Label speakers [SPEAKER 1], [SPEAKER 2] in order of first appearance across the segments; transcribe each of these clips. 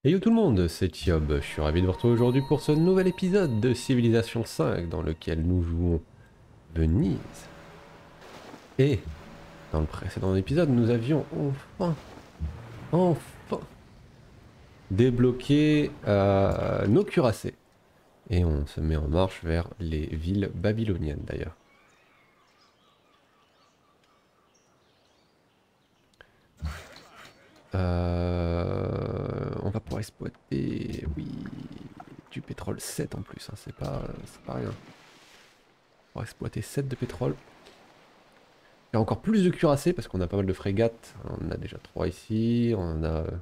[SPEAKER 1] Hey yo tout le monde, c'est Yob, je suis ravi de vous retrouver aujourd'hui pour ce nouvel épisode de Civilization 5 dans lequel nous jouons Venise. Et dans le précédent épisode, nous avions enfin débloqué nos cuirassés. Et on se met en marche vers les villes babyloniennes d'ailleurs. On va pouvoir exploiter, oui, du pétrole 7 en plus, hein, c'est pas rien. On va exploiter 7 de pétrole. Il y a encore plus de cuirassés parce qu'on a pas mal de frégates. On en a déjà 3 ici. On en a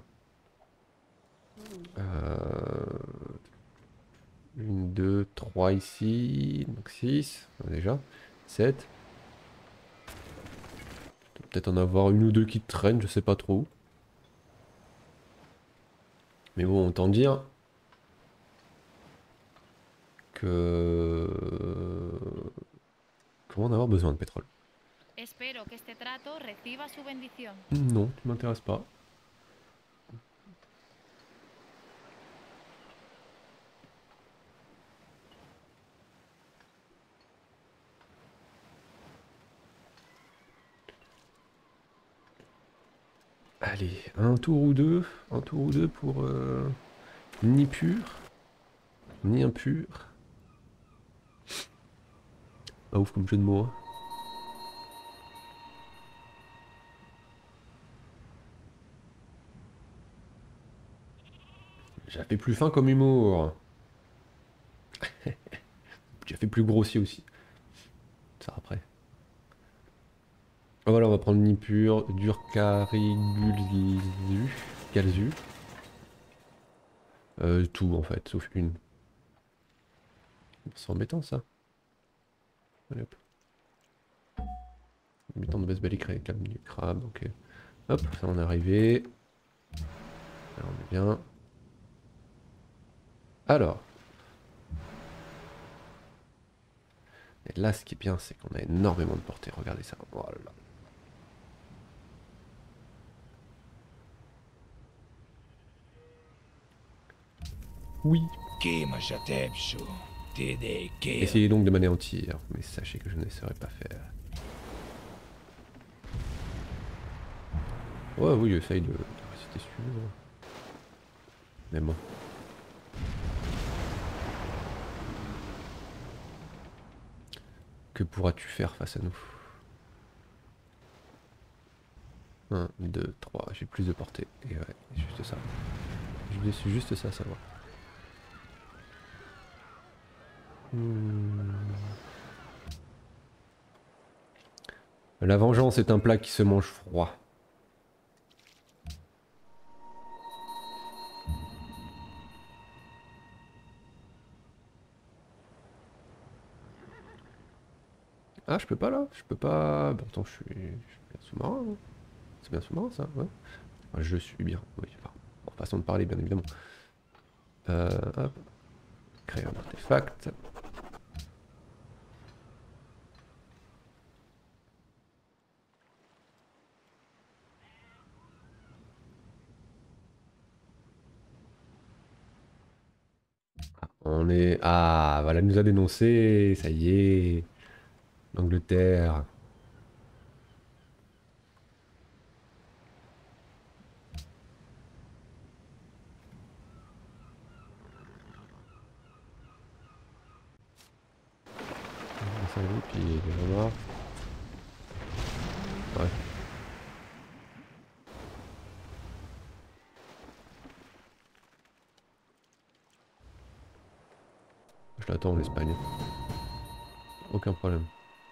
[SPEAKER 1] une, deux, 3 ici. Donc 6. Déjà. 7. Peut-être en avoir une ou deux qui traînent, je sais pas trop. Mais bon, autant dire que... Comment en avoir besoin de pétrole?
[SPEAKER 2] Espero que este trato reciba su bendición.
[SPEAKER 1] Non, tu m'intéresses pas. Allez, un tour ou deux. Un tour ou deux pour... ni pur, ni impur. Pas ouf comme jeu de mots, hein. J'avais plus faim comme humour. J'ai fait plus grossier aussi. Ça après. Voilà, on va prendre Nippur, Durkarigulzu, Galzu. Tout en fait, sauf une. C'est embêtant ça. Allez hop. Embêtant de baisse balique réclame du crabe, ok. Hop, ça on est arrivé. Là, on est bien. Alors. Et là ce qui est bien c'est qu'on a énormément de portée, regardez ça. Voilà. Oui. Essayez donc de m'anéantir, mais sachez que je ne saurais pas faire. Ouais, oui, essaye de résister si tu veux. Mais bon. Que pourras-tu faire face à nous? 1, 2, 3, j'ai plus de portée. Et ouais, juste ça. Je voulais juste ça savoir. Hmm. La vengeance est un plat qui se mange froid. Ah, je peux pas là? Je peux pas... Bah, attends, je suis bien sous-marin, hein. C'est bien sous-marin ça, ouais. Enfin, je suis bien, oui. Enfin, en façon de parler, bien évidemment. Hop. Créer un artefact. On est... Ah, voilà, elle nous a dénoncé, ça y est. L'Angleterre. Ça y est, puis les remarques. Ouais, je l'attends l'Espagne. Aucun problème.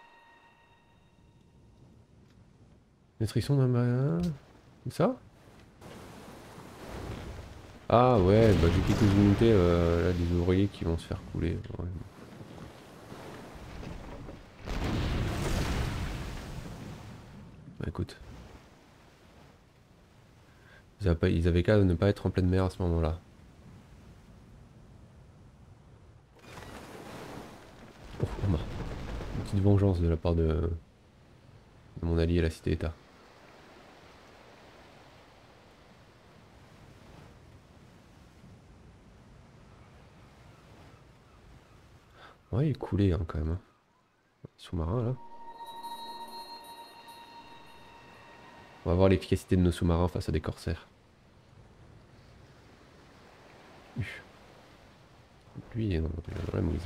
[SPEAKER 1] Restriction d'un... Ça? Ah ouais, bah j'ai quelques unités, là, des ouvriers qui vont se faire couler. Ouais. Bah écoute, ils avaient qu'à ne pas être en pleine mer à ce moment-là. Oh, oh, bah. Une petite vengeance de la part de mon allié la cité-État. Ouais, il est coulé hein, quand même. Hein. Sous-marin là. On va voir l'efficacité de nos sous-marins face à des corsaires. Lui, il est dans la mouise.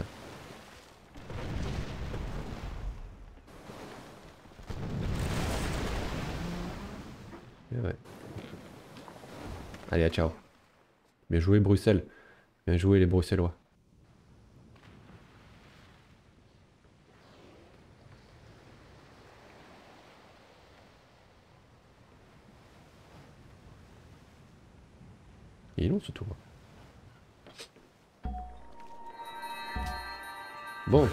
[SPEAKER 1] Et ouais. Allez, à ciao. Bien joué Bruxelles. Bien joué les Bruxellois. Il est long ce tour. Bon.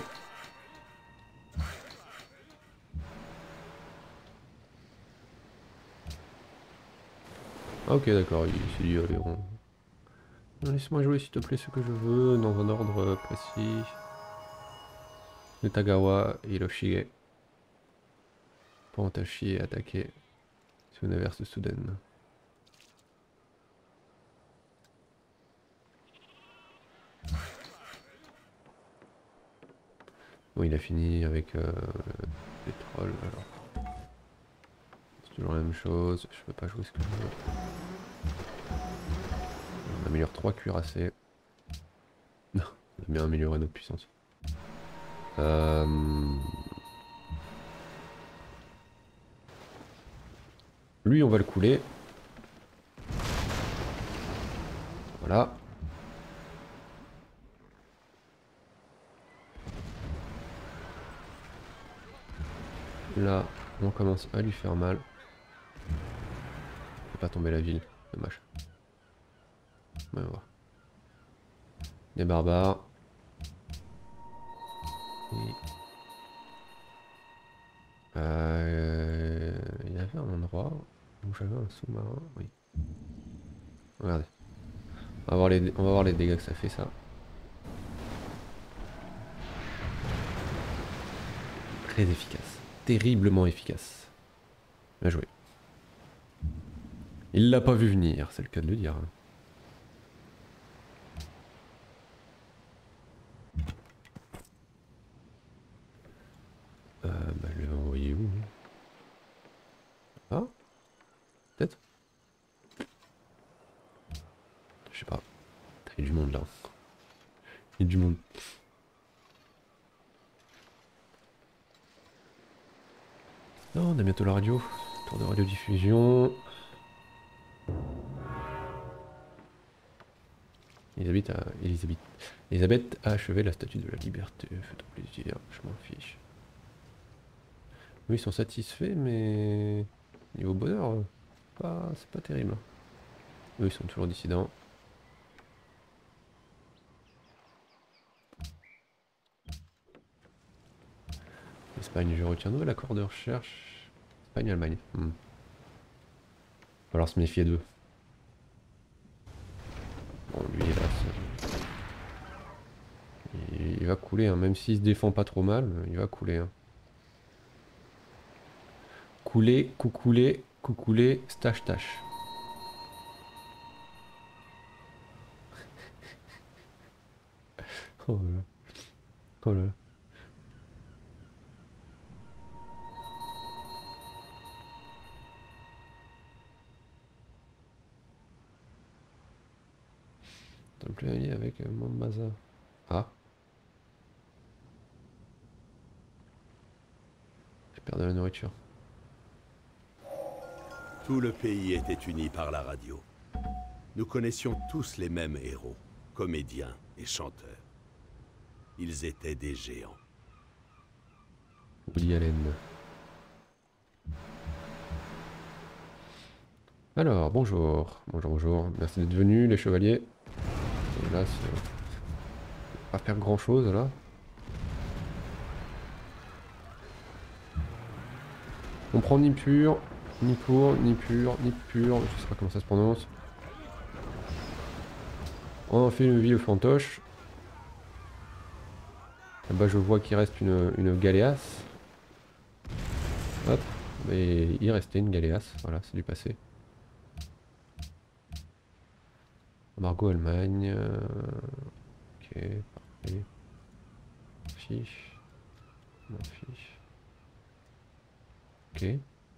[SPEAKER 1] Ah, ok, d'accord. Il s'est dit, allez, on... Laisse-moi jouer s'il te plaît ce que je veux, dans un ordre précis. Netagawa et Hiroshige. Pantachi est attaqué sur une averse soudaine. Bon, il a fini avec le pétrole, alors. C'est toujours la même chose, je peux pas jouer ce que je veux. On améliore 3 cuirassés. Non, on a bien amélioré notre puissance. Lui, on va le couler. Voilà. Là, on commence à lui faire mal. Fait pas tomber la ville, dommage. Ouais, on va voir. Les barbares. Et... il y avait un endroit où j'avais un sous-marin. Oui. Regardez. On va voir les dégâts que ça fait ça. Très efficace. Terriblement efficace. Bien joué. Il l'a pas vu venir, c'est le cas de le dire. Bah je l'avais envoyé où? Ah? Peut-être? Je sais pas. Il y a du monde là. Il y a du monde. Non, on a bientôt la radio. Tour de radiodiffusion. Elisabeth a achevé la statue de la liberté. Fais-toi plaisir, je m'en fiche. Oui, ils sont satisfaits, mais niveau bonheur, c'est pas terrible. Eux, ils sont toujours dissidents. Espagne, je retiens nouvel accord de recherche. Espagne, Allemagne. Va falloir se méfier d'eux. Bon, lui, là, il va couler, hein. Même s'il se défend pas trop mal, il va couler. Hein. Couler, coucouler, coucouler, stache, tache. Oh là là. Oh là là. Temple allié avec Mombasa. Ah. Je perds de la nourriture.
[SPEAKER 3] Tout le pays était uni par la radio. Nous connaissions tous les mêmes héros, comédiens et chanteurs. Ils étaient des géants.
[SPEAKER 1] Woody Allen. Alors, bonjour. Bonjour, bonjour. Merci d'être venus, les chevaliers. Et là, c'est... pas faire grand chose, là. On prend ni pur, ni pour, ni pur, ni pur. Je sais pas comment ça se prononce. On en fait une ville fantoche. Là-bas, je vois qu'il reste une galéasse. Hop. Et il restait une galéasse. Voilà, c'est du passé. Margot Allemagne. Ok, parfait. fiche. Je m'en fiche. Ok.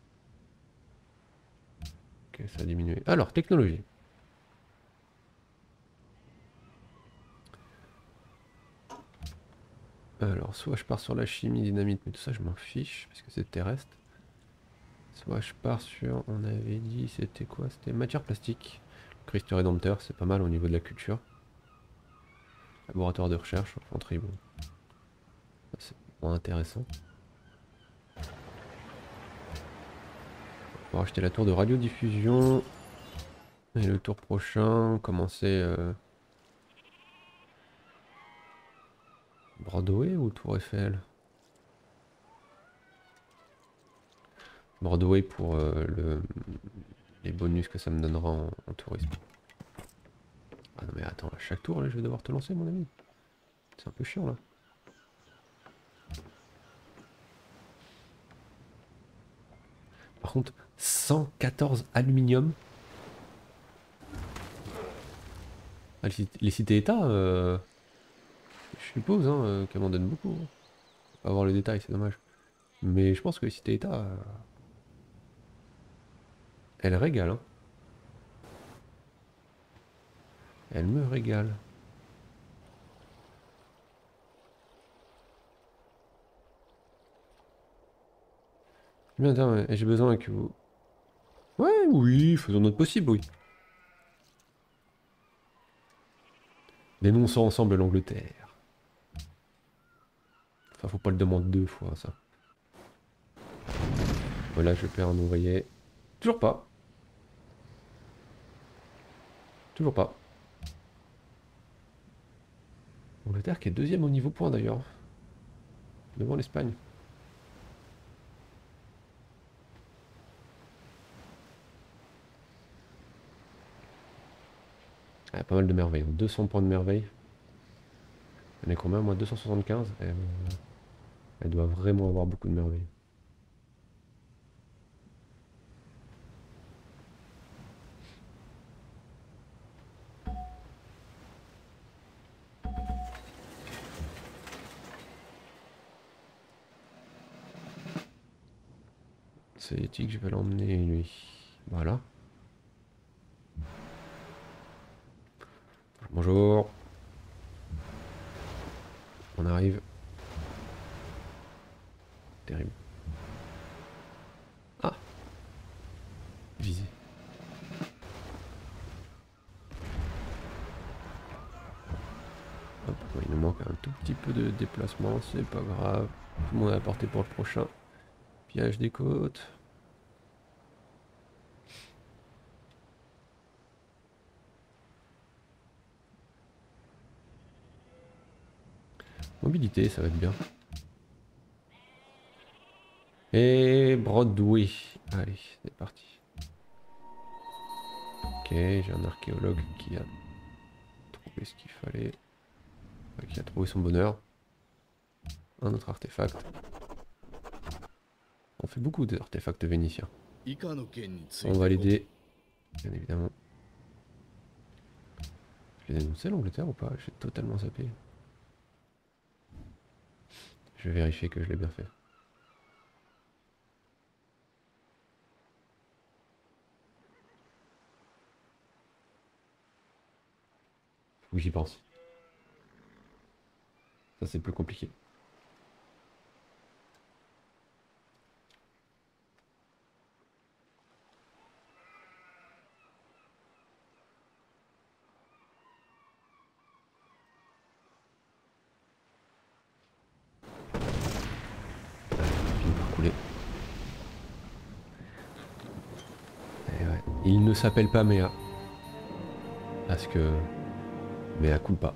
[SPEAKER 1] Ok, ça a diminué. Alors, technologie. Alors, soit je pars sur la chimie, dynamite, mais tout ça, je m'en fiche, parce que c'est terrestre. Soit je pars sur, on avait dit, c'était quoi? C'était matière plastique. Christ rédempteur, c'est pas mal au niveau de la culture. Laboratoire de recherche, infanterie, bon. Ça, c'est moins intéressant. On va acheter la tour de radiodiffusion. Et le tour prochain, commencer... Broadway ou Tour Eiffel? Broadway pour les bonus que ça me donnera en tourisme. Ah non mais attends, à chaque tour là je vais devoir te lancer mon ami. C'est un peu chiant là. Par contre, 114 aluminium. Ah, les cités-états, je suppose qu'elles m'en donnent beaucoup. Pas avoir le détail, c'est dommage. Mais je pense que les cités-états, elles régalent. Hein. Elles me régalent. Bien, attends, j'ai besoin que vous... Ouais, oui, faisons notre possible, oui. Dénonçons ensemble l'Angleterre. Enfin, faut pas le demander 2 fois, ça. Voilà, je perds un ouvrier. Toujours pas. Toujours pas. Angleterre qui est deuxième au niveau point d'ailleurs. Devant l'Espagne. Ah, pas mal de merveilles. 200 points de merveille. Elle est combien moi 275. Elle doit vraiment avoir beaucoup de merveilles. C'est éthique, je vais l'emmener lui. Voilà. Bonjour. On arrive. Terrible. Ah. Visé. Hop, il nous manque un tout petit peu de déplacement, c'est pas grave. Tout le monde est apporté pour le prochain. Pillage des côtes. Mobilité, ça va être bien. Et Broadway. Allez, c'est parti. Ok, j'ai un archéologue qui a trouvé ce qu'il fallait. Qui a trouvé son bonheur. Un autre artefact. On fait beaucoup d'artefacts vénitiens. On va l'aider, bien évidemment. Je l'ai dénoncé l'Angleterre ou pas? J'ai totalement zappé. Je vais vérifier que je l'ai bien fait. Oui, j'y pense. Ça, c'est plus compliqué. Fini par couler. Et ouais. Il ne s'appelle pas Méa. Parce que Méa coule pas.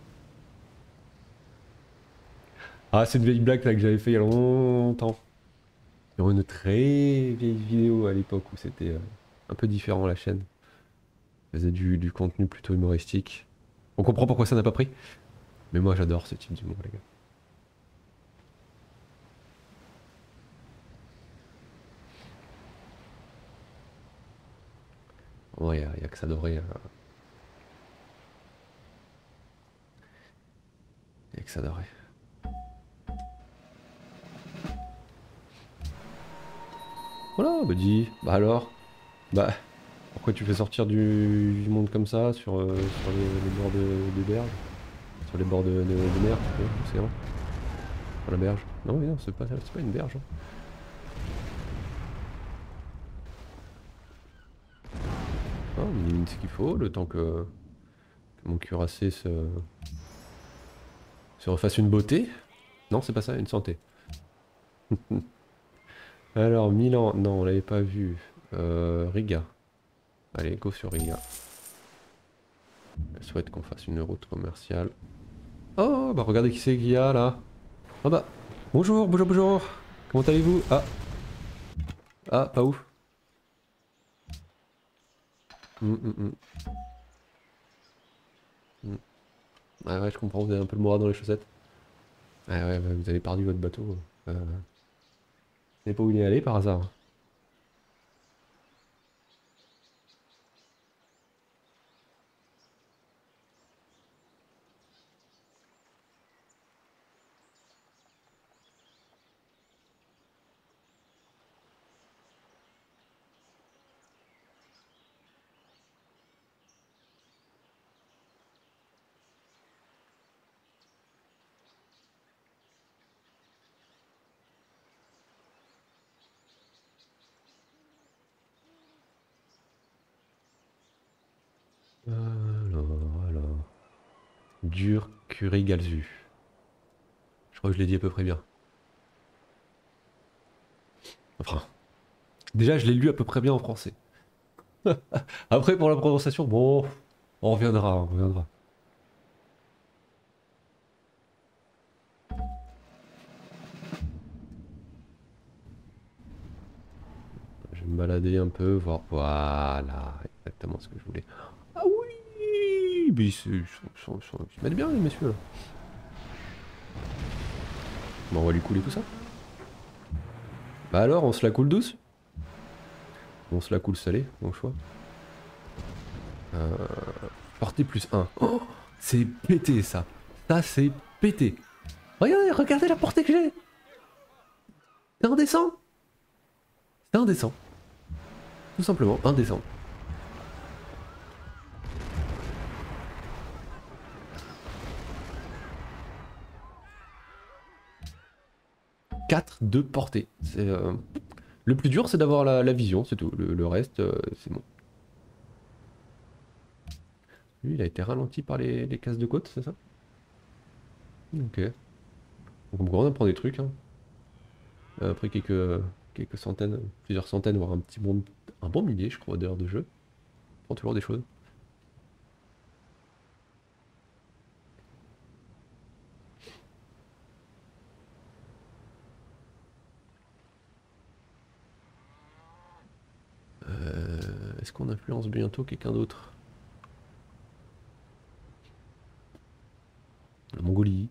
[SPEAKER 1] Ah, c'est une vieille blague là, que j'avais fait il y a longtemps. Sur une très vieille vidéo à l'époque où c'était un peu différent la chaîne. Je faisais du contenu plutôt humoristique. On comprend pourquoi ça n'a pas pris. Mais moi j'adore ce type d'humour les gars. Ouais, y a que ça devrait. Y a que ça devrait. Voilà, bah dis. Bah alors. Bah, pourquoi tu fais sortir du monde comme ça sur les bords de berge? Sur les bords de mer, tu vois, océan. Sur la berge. Non, mais non, c'est pas une berge. Hein. Ah, on élimine ce qu'il faut, le temps que mon cuirassé se refasse une beauté. Non, c'est pas ça, une santé. Alors, Milan, non, on l'avait pas vu. Riga. Allez, go sur Riga. Elle souhaite qu'on fasse une route commerciale. Oh, bah regardez qui c'est qu'il y a là. Ah bah, bonjour, bonjour, bonjour. Comment allez-vous? Ah, ah, pas ouf. Hum, hum, hum. Ah ouais, je comprends, vous avez un peu le moral dans les chaussettes. Ah ouais, bah, vous avez perdu votre bateau. Vous savez pas où il est allé par hasard? Alors. Dur curry galzu. Je crois que je l'ai dit à peu près bien. Enfin, déjà je l'ai lu à peu près bien en français. Après pour la prononciation, bon, on reviendra, on reviendra. Je vais me balader un peu, voir. Voilà, exactement ce que je voulais. Ah oui, mais ils se mettent bien les messieurs là. Bon, on va lui couler tout ça. Bah alors, on se la coule douce? On se la coule salée, mon choix. Portée plus 1. Oh, c'est pété ça. Ça c'est pété. Regardez, regardez la portée que j'ai. C'est indécent. C'est indécent. Tout simplement, indécent. 4 de portée. C'est le plus dur, c'est d'avoir la vision, c'est tout. Le reste, c'est bon. Lui, il a été ralenti par les cases de côte, c'est ça? Ok. Donc on apprend des trucs. Hein. Après quelques centaines, plusieurs centaines, voire un bon millier, je crois, d'heures de jeu. On prend toujours des choses. Est-ce qu'on influence bientôt quelqu'un d'autre? La Mongolie.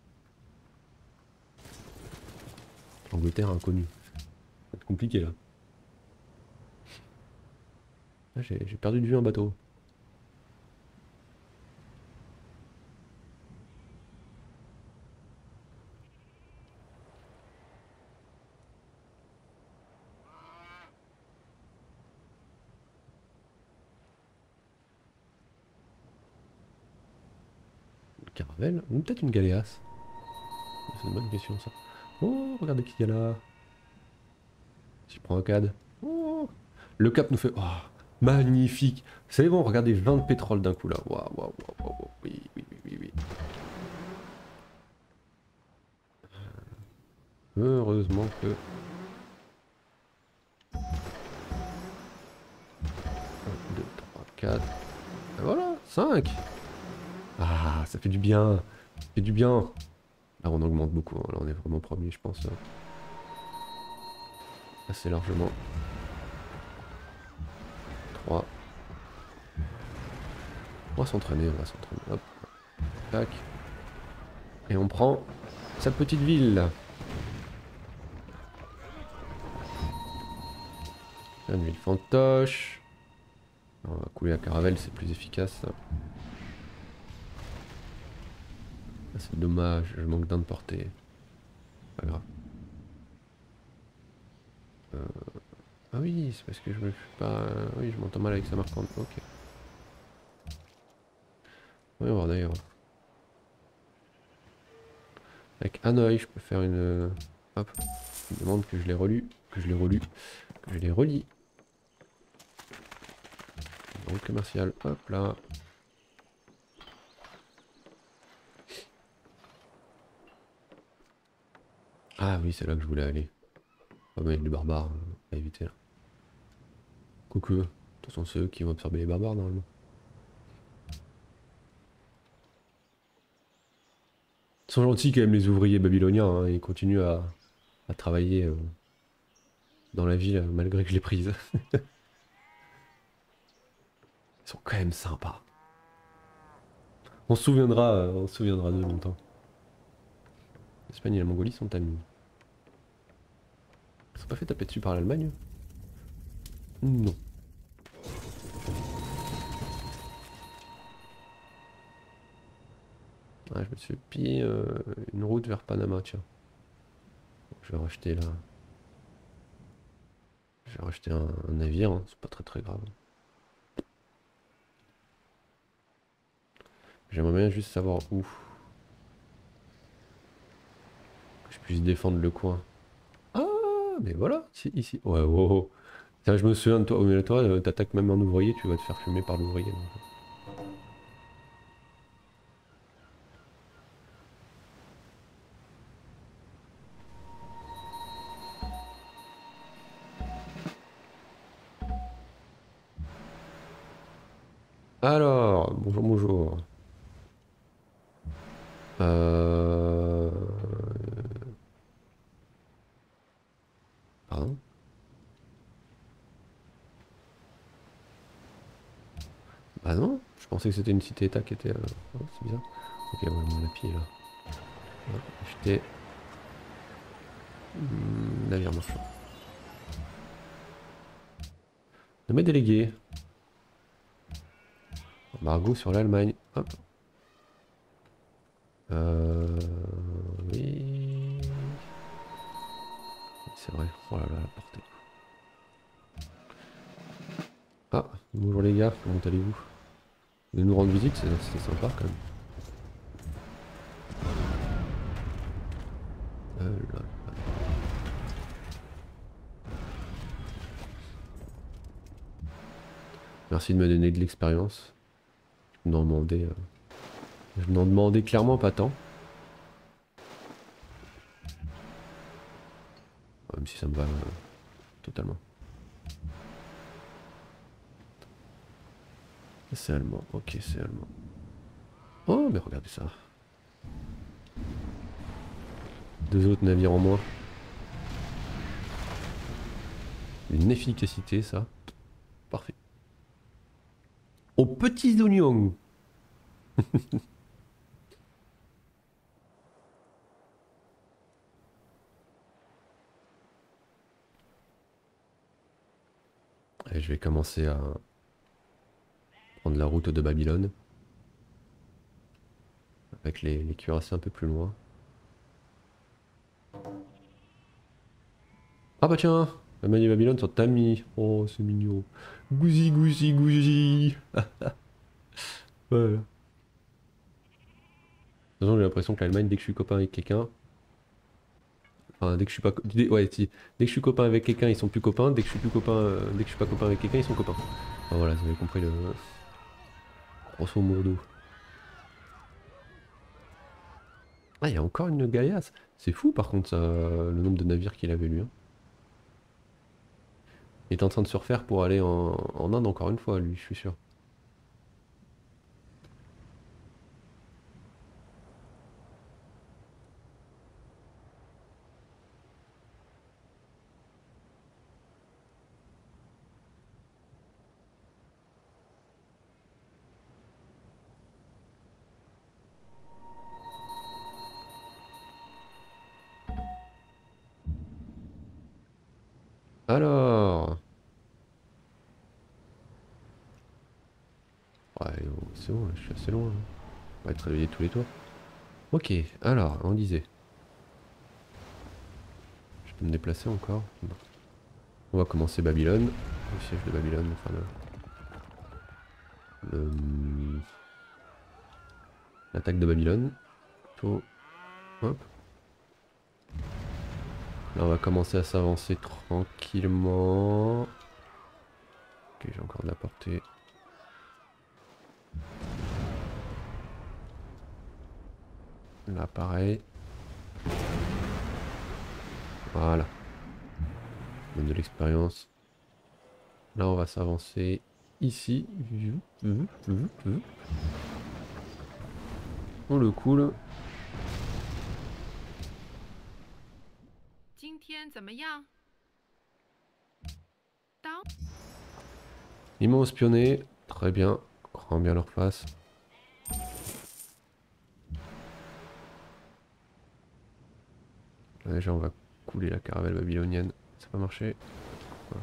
[SPEAKER 1] L'Angleterre inconnue. Ça va être compliqué là. Ah, j'ai perdu de vue un bateau. Une caravelle? Ou peut-être une galéasse? C'est une bonne question ça. Oh, regardez qui il y a là. Si je prends un CAD. Oh, le cap nous fait... Oh, magnifique. C'est bon, regardez, 20 de pétrole d'un coup là. Waouh, waouh, waouh, waouh. Oui, oui, oui, oui, oui. Heureusement que... 1, 2, 3, 4... Et voilà, 5. Ah, ça fait du bien. Ça fait du bien. Là, on augmente beaucoup. Hein. Là, on est vraiment premier, je pense. Assez largement. 3. On va s'entraîner, on va s'entraîner. Hop. Tac. Et on prend sa petite ville. Une ville fantoche. On va couler la caravelle, c'est plus efficace. C'est dommage, je manque d'un de portée. Pas grave. Ah oui, c'est parce que je me suis pas... Oui, je m'entends mal avec sa marquante. Ok. Oui, on va voir d'ailleurs. Avec un œil, je peux faire une... Hop. Il me demande que je l'ai relu. Que je l'ai relu. Que je l'ai relis. Donc commercial. Hop là. Ah oui, c'est là que je voulais aller. Oh mais les barbares, à éviter là. Quoique, de toute façon c'est eux qui vont absorber les barbares normalement. Ils sont gentils quand même les ouvriers babyloniens, hein, ils continuent à travailler dans la ville malgré que je l'ai prise. Ils sont quand même sympas. On se souviendra de longtemps. L'Espagne et la Mongolie sont amis. Ils sont pas fait taper dessus par l'Allemagne? Non. Ah, je me suis pillé une route vers Panama, tiens. Je vais racheter là. Je vais racheter un navire, hein, c'est pas très grave. J'aimerais bien juste savoir où. Que je puisse défendre le coin. Ah, mais voilà, ici. Ouais, wow, wow. Tiens, je me souviens de toi. Oh, mais toi, t'attaques même un ouvrier, tu vas te faire fumer par l'ouvrier. Alors, bonjour, bonjour. Euh... Pardon? Bah non, je pensais que c'était une cité-état qui était... oh, c'est bizarre. Ok, ouais, on l'a pillé là. Hop, acheter... navire marchand. Nommé délégué. Embargo sur l'Allemagne. Hop. Oui. C'est vrai. Oh là là, la portée. Ah, bonjour les gars, comment allez-vous? Vous venez nous rendre visite, c'était sympa quand même. Là. Merci de me donner de l'expérience. Je n'en demandais clairement pas tant. Même si ça me va totalement. C'est allemand, ok c'est allemand. Oh mais regardez ça. Deux autres navires en moins. Une efficacité ça. Parfait. Aux petits oignons. Et je vais commencer à prendre la route de Babylone. Avec les cuirassés un peu plus loin. Ah bah tiens, Allemagne et Babylone sont amis. Oh c'est mignon. Gousi gousi gousi. Voilà. De toute façon, j'ai l'impression que l'Allemagne, dès que je suis copain avec quelqu'un, enfin dès que je suis pas, ouais, si, dès que je suis copain avec quelqu'un, ils sont plus copains. Dès que je suis plus copain, dès que je suis pas copain avec quelqu'un, ils sont copains. Enfin voilà, vous avez compris le grosso modo. Ah, il y a encore une gaillasse. C'est fou par contre ça, le nombre de navires qu'il avait lui, hein. Il est en train de se refaire pour aller en Inde encore une fois, lui, je suis sûr. Alors, ouais, c'est bon, là, je suis assez loin, hein. On va être réveillé tous les tours. Ok, alors, on disait. Je peux me déplacer encore? Non. On va commencer Babylone. Le siège de Babylone, enfin l'attaque de Babylone. Plutôt. Hop. Là on va commencer à s'avancer tranquillement. Ok, j'ai encore de la portée. Là pareil. Voilà. Donne de l'expérience. Là on va s'avancer ici. On le coule.
[SPEAKER 2] 今天怎么样？当
[SPEAKER 1] Ils m'ont espionné. Très bien. Rends bien leur face. Là, déjà on va couler la caravelle babylonienne. Ça va marcher. Voilà.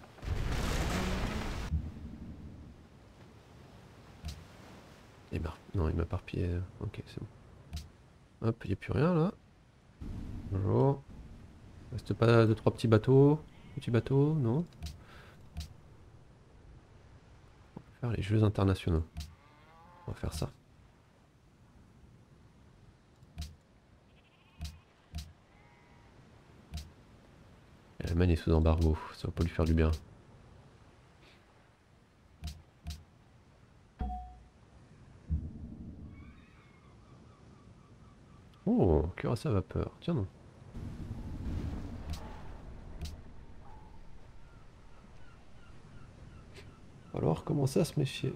[SPEAKER 1] Non, il m'a parpillé. Ok, c'est bon. Hop, il n'y a plus rien là. Bonjour. Reste pas 2-3 petits bateaux. Petits bateaux, non. On va faire les jeux internationaux. On va faire ça. L'Allemagne est sous embargo, ça va pas lui faire du bien. Oh, cuirassé à vapeur, tiens non. Alors commencer à se méfier.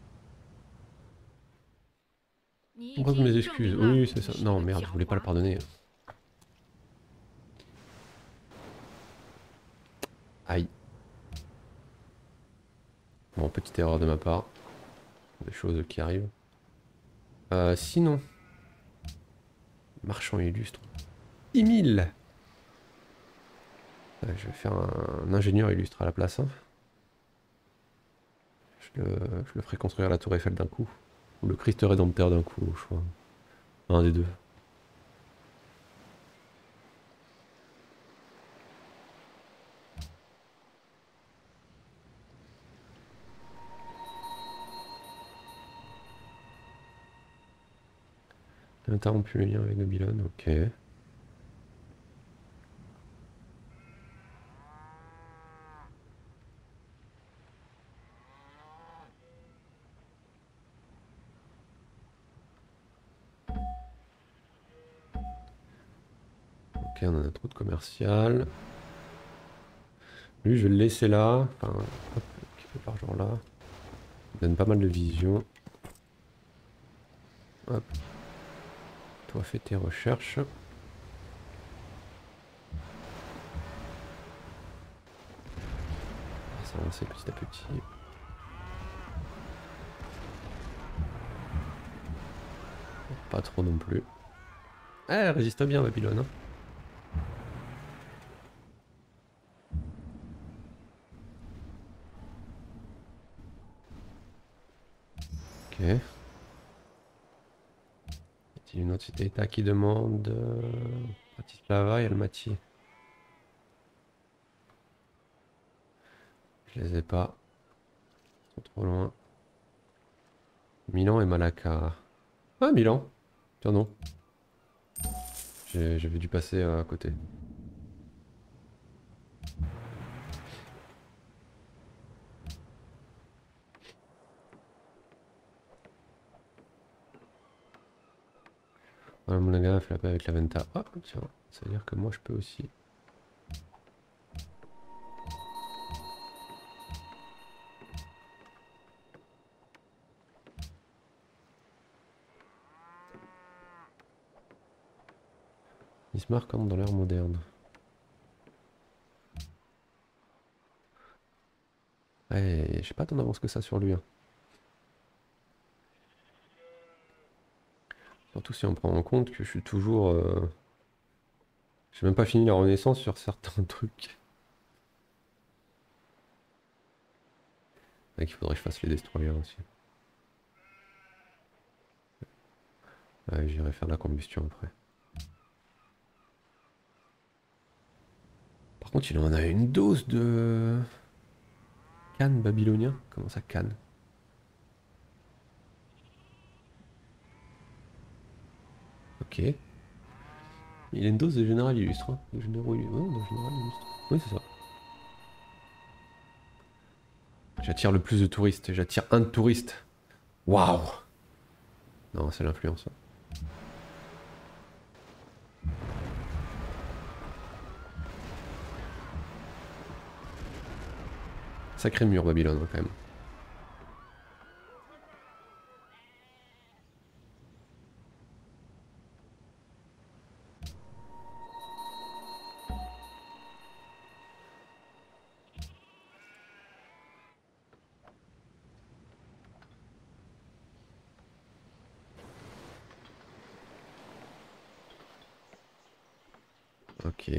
[SPEAKER 1] On pose mes excuses, oui c'est ça. Non merde, je voulais pas le pardonner. Aïe. Bon, petite erreur de ma part. Des choses qui arrivent. Sinon. Marchand illustre. 10 000. Je vais faire un ingénieur illustre à la place. Hein. Je le ferai construire la tour Eiffel d'un coup. Ou le Christ Rédempteur d'un coup, je crois. Un des deux. Interrompu le lien avec Babylone, ok. Ok, on a notre route commerciale. Lui, je vais le laisser là. Enfin, hop, équipé par genre là. Il donne pas mal de vision. Hop. Toi, fais tes recherches. On va s'avancer petit à petit. Pas trop non plus. Eh, elle résiste bien, Babylone. Hein. Ok. Y a-t-il une autre cité-état qui demande Bratislava et Almaty? Je les ai pas. Ils sont trop loin. Milan et Malacca. Ah, Milan. Tiens non. J'avais dû passer à côté. Voilà, mon gars a fait la paix avec la Venta. Ah, tiens. Ça veut dire que moi je peux aussi. Bismarck entre dans l'ère moderne. Ouais, j'ai pas tant d'avance que ça sur lui. Hein. Surtout si on prend en compte que je suis toujours... J'ai même pas fini la Renaissance sur certains trucs. Ouais, qu'il faudrait que je fasse les destroyers aussi. Ouais, j'irai faire la combustion après. Par contre, il en a une dose de... Cannes babylonien. Comment ça, Cannes? Ok. Il a une dose de général illustre. Hein. De général illustre. Ouais, de général illustre. Oui, c'est ça. J'attire le plus de touristes. J'attire un de touriste. Waouh! Non, c'est l'influence. Sacré mur, Babylone, quand même. Ok.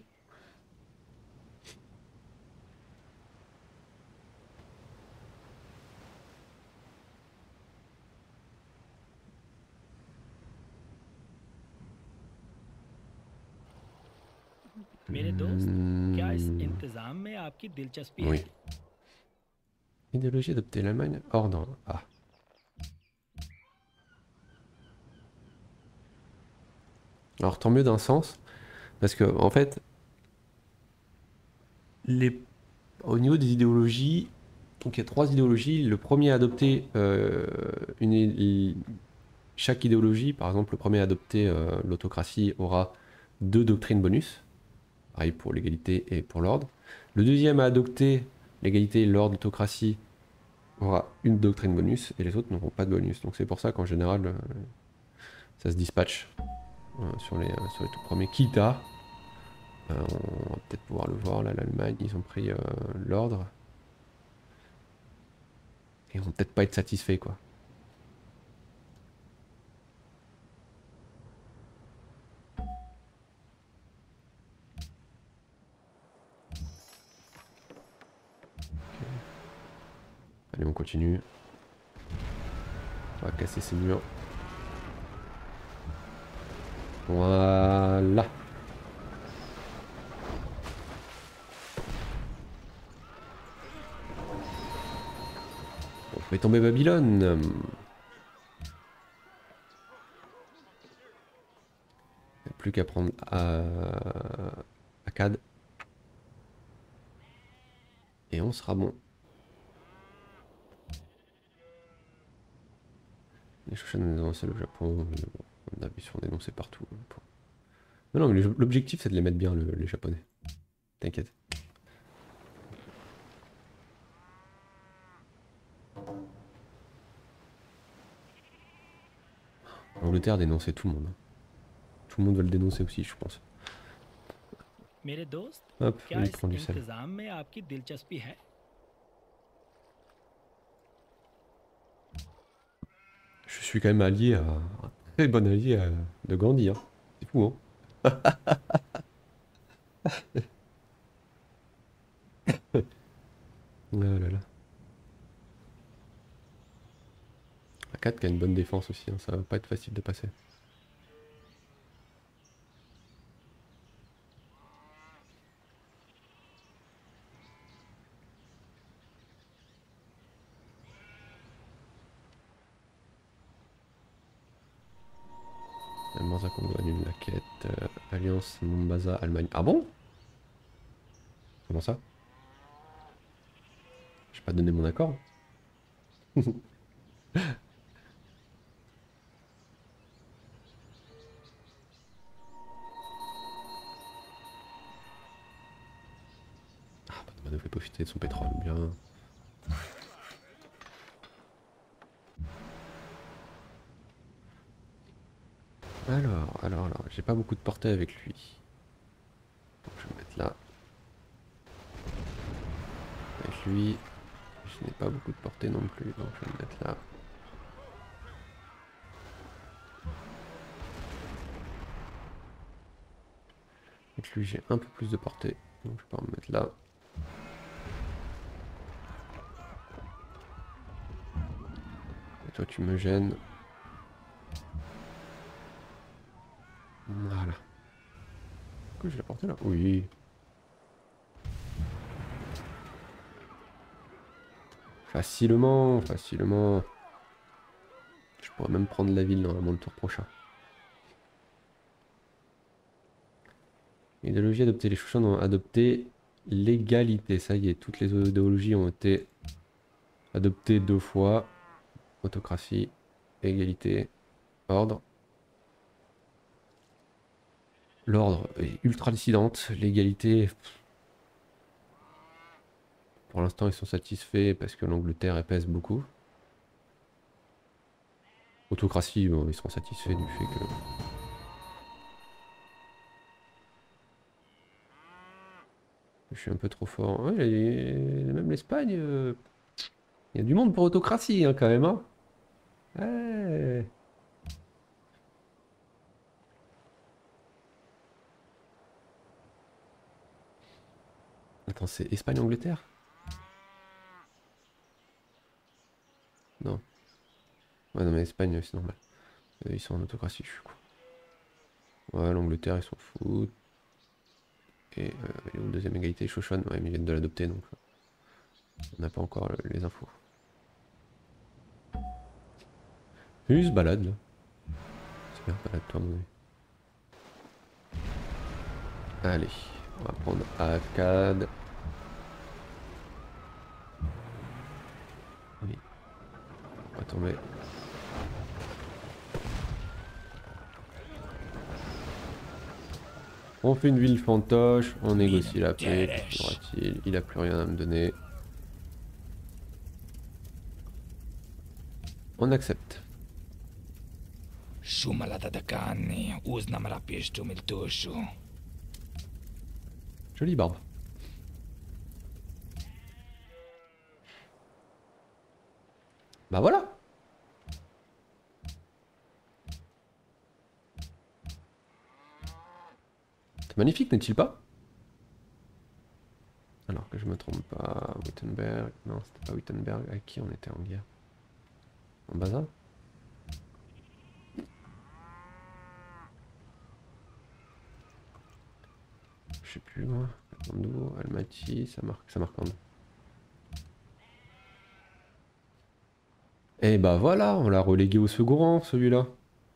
[SPEAKER 4] मेरे दोस्त, क्या इस इंतजाम में आपकी दिलचस्पी
[SPEAKER 1] Oui.
[SPEAKER 4] है?
[SPEAKER 1] Idéologie adoptée, l'Allemagne. Ordre. Ah. Alors tant mieux d'un sens, parce que en fait, au niveau des idéologies, donc il y a 3 idéologies. Le premier à adopter chaque idéologie, par exemple, le premier à adopter l'autocratie aura 2 doctrines bonus, pareil pour l'égalité et pour l'ordre. Le deuxième à adopter l'égalité, l'ordre, l'autocratie aura une doctrine bonus et les autres n'auront pas de bonus. Donc c'est pour ça qu'en général, ça se dispatche sur les tout premiers. Quitte à, on va peut-être pouvoir le voir, là, l'Allemagne, ils ont pris l'ordre. Et ils vont peut-être pas être satisfaits, quoi. Allez, on continue. On va casser ces murs. Voilà. On fait tomber Babylone. Il n'y a plus qu'à prendre Akkad. Et on sera bon. Les Shoshan ont dénoncé le Japon. On a vu sur dénoncer partout. Non, non, mais l'objectif c'est de les mettre bien, les Japonais. T'inquiète. L'Angleterre a dénoncé tout le monde. Hein. Tout le monde va le dénoncer aussi, je pense.
[SPEAKER 4] मेरे दोस्त,
[SPEAKER 1] Hop,
[SPEAKER 4] क्या
[SPEAKER 1] il
[SPEAKER 4] इस
[SPEAKER 1] prend du sel.
[SPEAKER 4] इंतजाम में आपकी दिलचस्पी है?
[SPEAKER 1] Je suis quand même allié à... un très bon allié de Gandhi. Hein. C'est fou, hein. Oh là là. Akkad qui a une bonne défense aussi, hein. Ça va pas être facile de passer. Manza Congo annule la quête. Alliance Mombasa Allemagne. Ah bon? Comment ça? J'ai pas donné mon accord. Ah, Batman devait profiter de son pétrole, bien. Alors, j'ai pas beaucoup de portée avec lui. Donc je vais me mettre là. Avec lui, je n'ai pas beaucoup de portée non plus, donc je vais me mettre là. Avec lui, j'ai un peu plus de portée, donc je vais pas me mettre là. Et toi, tu me gênes. Voilà. Est-ce que j'ai la portée là? Oui. Facilement, facilement. Je pourrais même prendre la ville normalement le tour prochain. Idéologie adoptée. Les Shoshan ont adopté l'égalité. Ça y est, toutes les idéologies ont été adoptées 2 fois. Autocratie, égalité, ordre. L'ordre est ultra dissidente. L'égalité... Pour l'instant, ils sont satisfaits parce que l'Angleterre pèse beaucoup. Autocratie, bon, ils seront satisfaits du fait que... Je suis un peu trop fort. Ouais, même l'Espagne... Il y a du monde pour autocratie, hein, quand même. Hein. Ouais. Attends, c'est Espagne-Angleterre? Non. Ouais, non, mais Espagne, c'est normal. Ils sont en autocratie, je suis con. Ouais, l'Angleterre, ils s'en foutent. Et deuxième égalité, Shoshan, ouais, mais ils viennent de l'adopter, donc on n'a pas encore les infos. Ils se baladent, là. C'est bien, balade-toi, mon ami. Allez, on va prendre Akkad. Oui. On va tomber. On fait une ville fantoche, on négocie la paix, il a plus rien à me donner. On accepte. Jolie barbe. Bah voilà. C'est magnifique, n'est-il pas? Alors que je me trompe pas, Wittenberg... Non, c'était pas Wittenberg, avec qui on était en guerre? En bazar? Je sais plus moi. Katmandou, Almaty, Samarcande. Et bah voilà, on l'a relégué au second rang celui-là.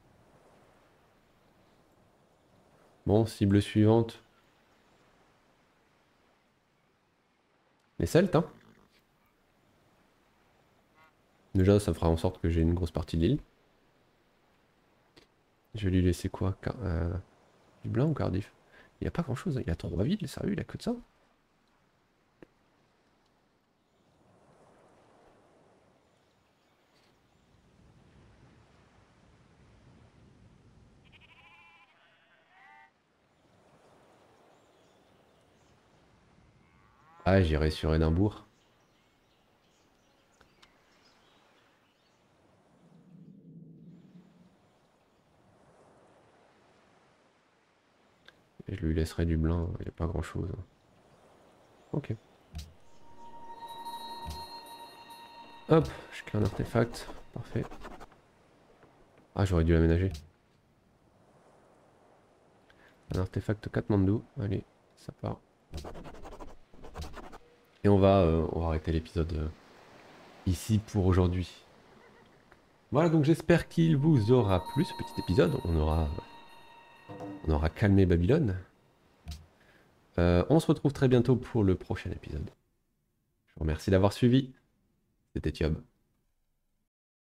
[SPEAKER 1] Bon, cible suivante. Les Celtes, hein. Déjà, ça fera en sorte que j'ai une grosse partie de l'île. Je vais lui laisser quoi? Dublin ou Cardiff? Il n'y a pas grand chose, il a 3 villes, sérieux, il a que de ça. Ah, j'irai sur Édimbourg. Et je lui laisserai Dublin, il n'y a pas grand chose. Ok. Hop, je crée un artefact. Parfait. Ah, j'aurais dû l'aménager. Un artefact Katmandou. Allez, ça part. Et on va arrêter l'épisode ici pour aujourd'hui. Voilà, donc j'espère qu'il vous aura plu ce petit épisode. On aura calmé Babylone. On se retrouve très bientôt pour le prochain épisode. Je vous remercie d'avoir suivi. C'était Thiob.